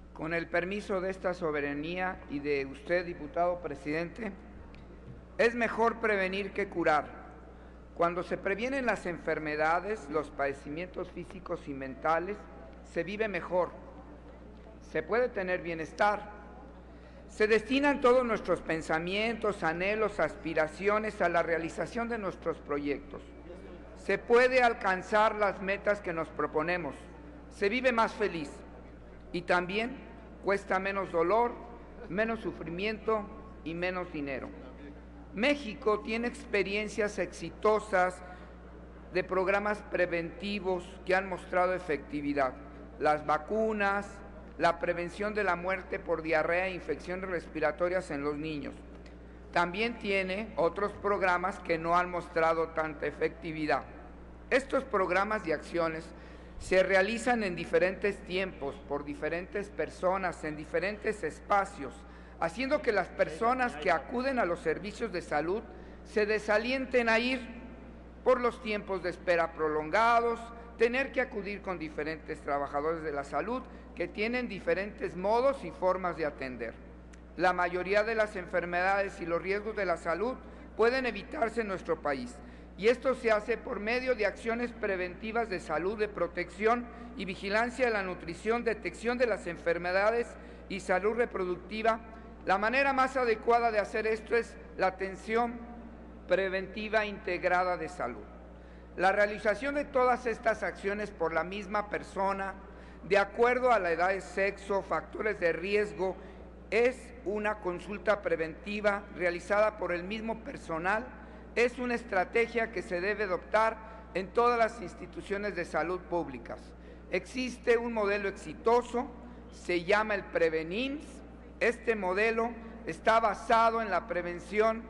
Con el permiso de esta soberanía y de usted, diputado presidente, es mejor prevenir que curar. Cuando se previenen las enfermedades, los padecimientos físicos y mentales, se vive mejor, se puede tener bienestar. Se destinan todos nuestros pensamientos, anhelos, aspiraciones a la realización de nuestros proyectos. Se puede alcanzar las metas que nos proponemos. Se vive más feliz y también cuesta menos dolor, menos sufrimiento y menos dinero. México tiene experiencias exitosas de programas preventivos que han mostrado efectividad. Las vacunas, la prevención de la muerte por diarrea e infecciones respiratorias en los niños. También tiene otros programas que no han mostrado tanta efectividad. Estos programas y acciones se realizan en diferentes tiempos, por diferentes personas, en diferentes espacios, haciendo que las personas que acuden a los servicios de salud se desalienten a ir por los tiempos de espera prolongados, tener que acudir con diferentes trabajadores de la salud que tienen diferentes modos y formas de atender. La mayoría de las enfermedades y los riesgos de la salud pueden evitarse en nuestro país, y esto se hace por medio de acciones preventivas de salud, de protección y vigilancia de la nutrición, detección de las enfermedades y salud reproductiva. La manera más adecuada de hacer esto es la atención preventiva integrada de salud. La realización de todas estas acciones por la misma persona, de acuerdo a la edad, sexo, factores de riesgo, es una consulta preventiva realizada por el mismo personal. Es una estrategia que se debe adoptar en todas las instituciones de salud públicas. Existe un modelo exitoso, se llama el Prevenims. Este modelo está basado en la prevención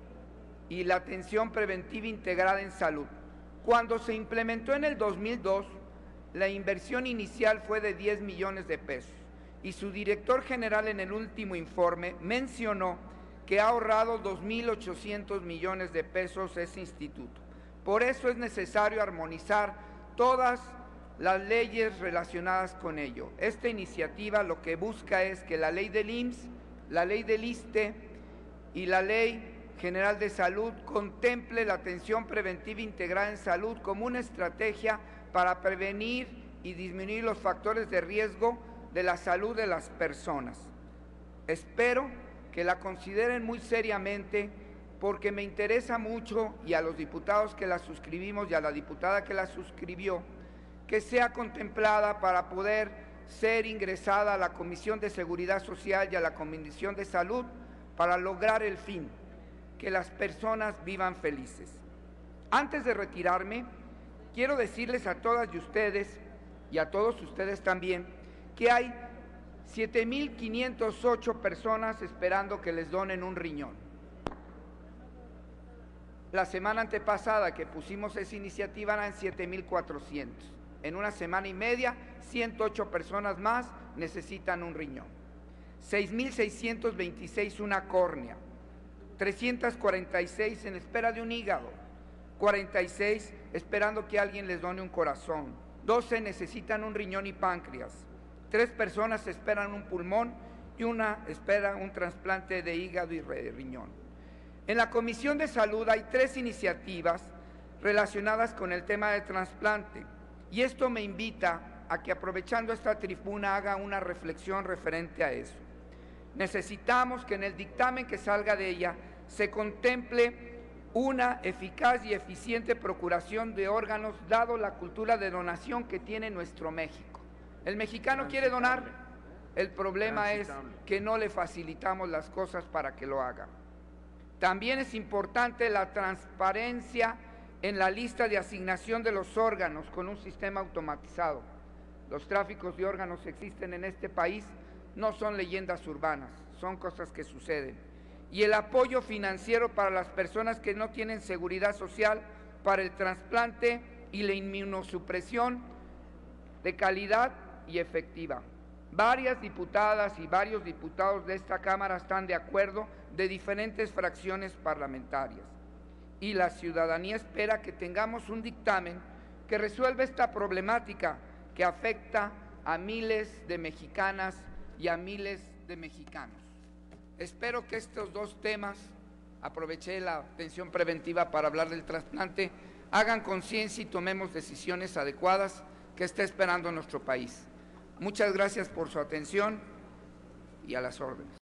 y la atención preventiva integrada en salud. Cuando se implementó en el 2002, la inversión inicial fue de 10 millones de pesos y su director general en el último informe mencionó que ha ahorrado 2.800 millones de pesos ese instituto. Por eso es necesario armonizar todas las leyes relacionadas con ello. Esta iniciativa lo que busca es que la ley del IMSS, la ley del ISSSTE y la Ley General de Salud contemple la atención preventiva integrada en salud como una estrategia para prevenir y disminuir los factores de riesgo de la salud de las personas. Espero que la consideren muy seriamente porque me interesa mucho, y a los diputados que la suscribimos y a la diputada que la suscribió, que sea contemplada para poder ser ingresada a la Comisión de Seguridad Social y a la Comisión de Salud para lograr el fin, que las personas vivan felices. Antes de retirarme, quiero decirles a todas y ustedes, y a todos ustedes también, que hay 7.508 personas esperando que les donen un riñón. La semana antepasada que pusimos esa iniciativa eran 7.400. En una semana y media, 108 personas más necesitan un riñón. 6.626 una córnea. 346 en espera de un hígado. 46 esperando que alguien les done un corazón. 12 necesitan un riñón y páncreas. 3 personas esperan un pulmón y una espera un trasplante de hígado y riñón. En la Comisión de Salud hay 3 iniciativas relacionadas con el tema de trasplante, y esto me invita a que, aprovechando esta tribuna, haga una reflexión referente a eso. Necesitamos que en el dictamen que salga de ella se contemple una eficaz y eficiente procuración de órganos, dado la cultura de donación que tiene nuestro México. El mexicano quiere donar, el problema es que no le facilitamos las cosas para que lo haga. También es importante la transparencia en la lista de asignación de los órganos con un sistema automatizado. Los tráficos de órganos existen en este país, no son leyendas urbanas, son cosas que suceden. Y el apoyo financiero para las personas que no tienen seguridad social para el trasplante y la inmunosupresión de calidad y efectiva. Varias diputadas y varios diputados de esta Cámara están de acuerdo, de diferentes fracciones parlamentarias. Y la ciudadanía espera que tengamos un dictamen que resuelva esta problemática que afecta a miles de mexicanas y a miles de mexicanos. Espero que estos dos temas, aproveché la atención preventiva para hablar del trasplante, hagan conciencia y tomemos decisiones adecuadas que está esperando nuestro país. Muchas gracias por su atención y a las órdenes.